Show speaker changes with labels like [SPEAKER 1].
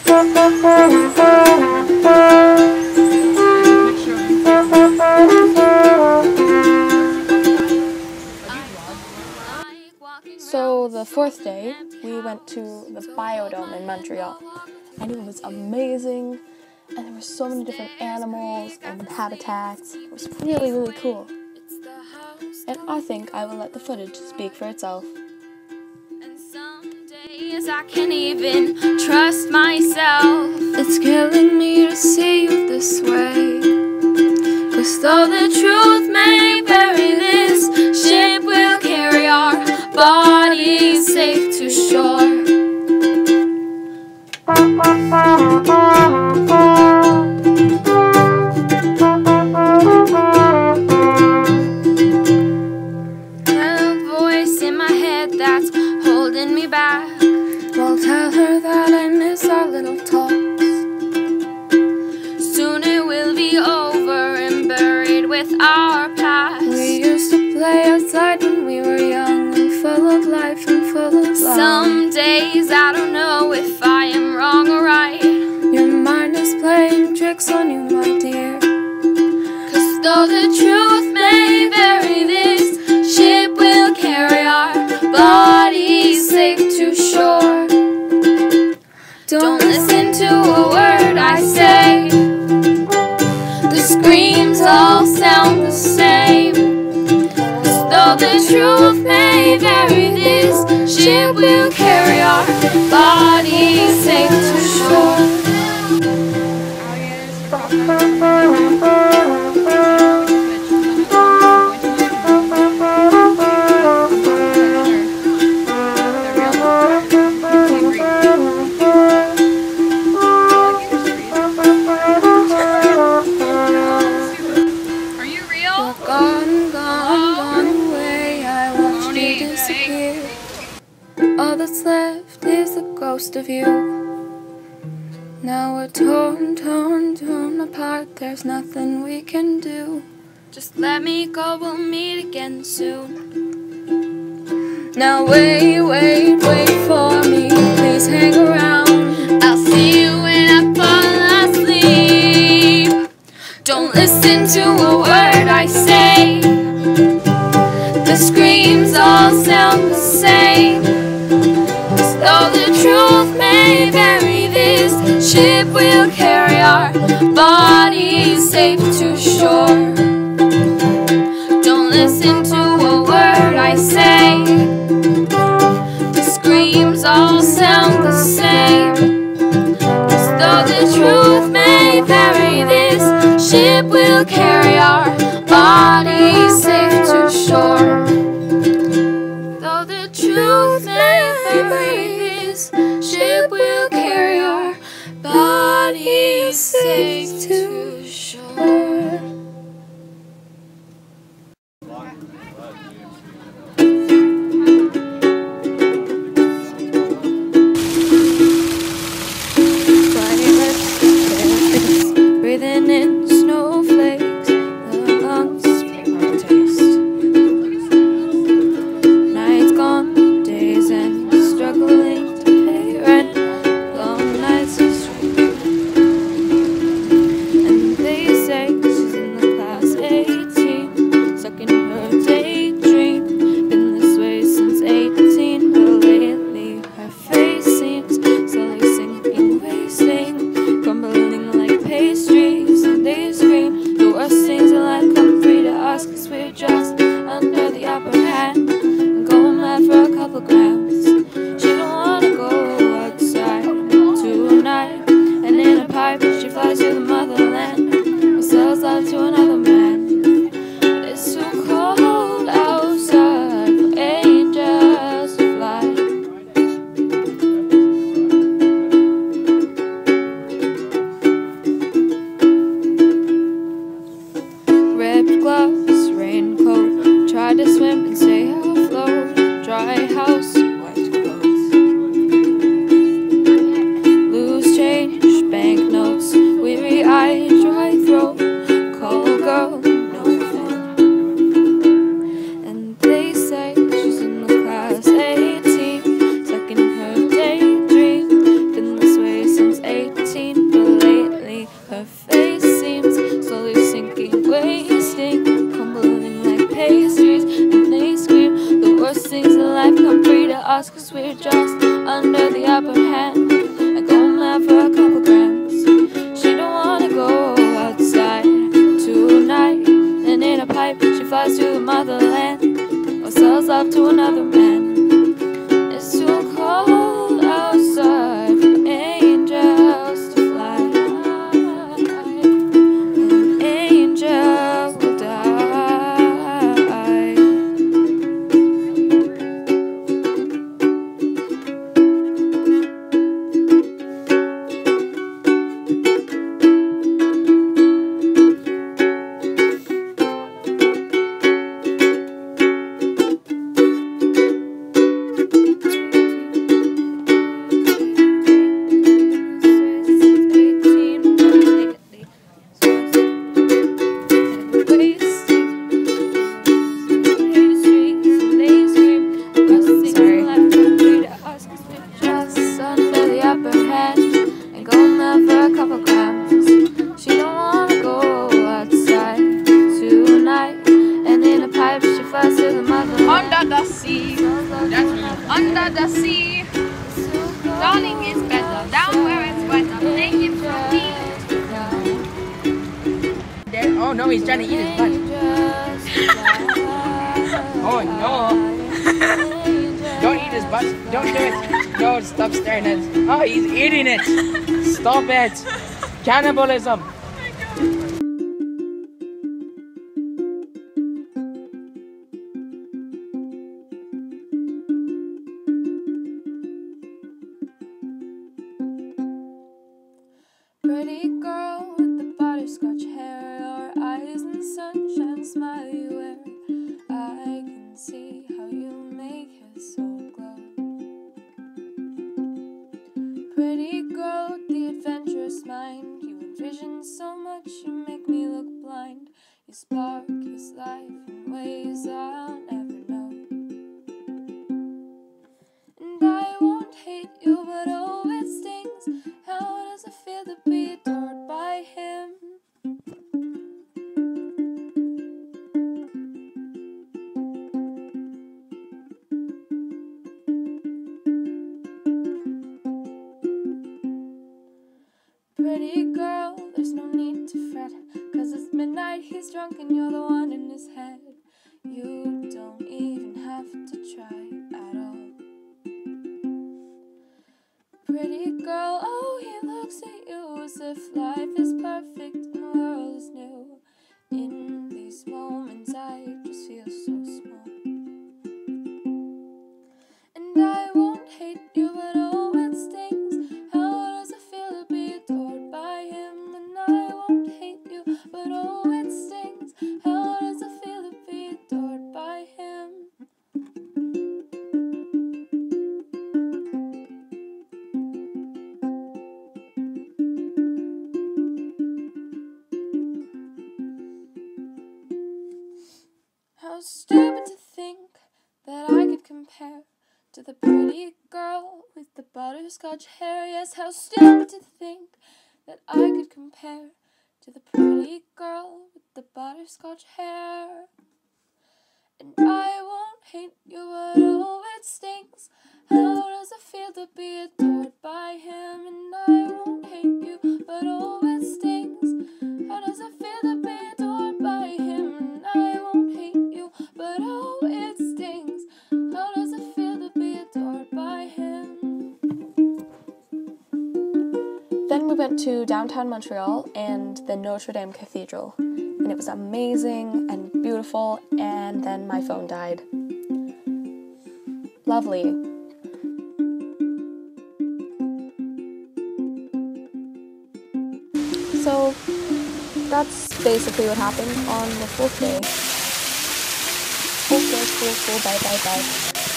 [SPEAKER 1] So the fourth day, we went to the biodome in Montreal, and it was amazing, and there were so many different animals and habitats. It was really, really cool. And I think I will let the footage speak for itself.
[SPEAKER 2] And some days I can't even trust myself. It's killing me to see you this way. 'Cause though the truth may bury this ship will carry our bodies safe to shore. That's holding me back. Well, tell her that I miss our little talks. Soon it will be over and buried with our past. We used to play outside when we were young and full of life and full of love. Some days I don't know if I am wrong or right. Your mind is playing tricks on you, my dear. 'Cause though the truth may vary, this ship will carry our bodies safe to shore. Don't listen to a word I say. The screams all sound the same. 'Cause though the truth may vary, this ship will carry our bodies safe to shore. All that's left is the ghost of you. Now we're torn apart. There's nothing we can do. Just let me go, we'll meet again soon. Now wait for me. Please hang around. I'll see you when I fall asleep. Don't listen to a word I say. The screams all sound the same. Though the truth may vary, this ship will carry our bodies safe to shore. Don't listen to a word I say. The screams all sound the same. 'Cause though the truth may vary, this ship will carry our bodies safe to shore. Though the truth may vary, ship will carry our bodies safe to shore. Breathing in snowflakes, the lungs taste. Nights gone, days and struggling. And under the upper hand. I go mad for a couple grams. She don't wanna go outside tonight, and in a pipe she flies to the motherland, or sells love to another man. It's too cold outside for angels to fly. An angel will die.
[SPEAKER 3] Under the sea, that's me. Under the sea, darling is better. Down where it's wetter, take it from me. Oh no, he's trying to eat his butt. Oh no! Don't eat his butt. Don't do it. No, stop staring at it. Oh, he's eating it. Stop it. Cannibalism.
[SPEAKER 2] Pretty girl with the butterscotch hair, your eyes and sunshine smile you wear. I can see how you make your soul glow. Pretty girl with the adventurous mind, you envision so much, you make me look blind. You spark this life in ways I'll never know. And I won't hate you, but oh, it stings. How does it feel to be adored by him? Pretty girl, there's no need to fret, 'cause it's midnight, he's drunk and you're the one in his head. You don't even have to try at all. Pretty girl, oh, he looks at you as if life is perfect and the world is new. In these moments I just feel so small. And I won't hate you, but oh, it stings. How does it feel to be adored by him? And I won't hate you, but oh, it stings. How does it feel to be adored by him? How stupid to think that I could compare to the pretty girl with the butterscotch hair. Yes, how stupid to think that I could compare to the pretty girl with the butterscotch hair. And I won't hate you, but oh, it stings. How does it feel to be adored by him? And I won't hate you, but oh, it stings. How does it feel to be adored by him? And I won't hate you, but oh, it stings. How does it feel to be adored by him?
[SPEAKER 1] Then we went to downtown Montreal and the Notre Dame Cathedral, and it was amazing and beautiful, and then my phone died. Lovely. So that's basically what happened on the fourth day. Fourth day, school, bye, bye, bye.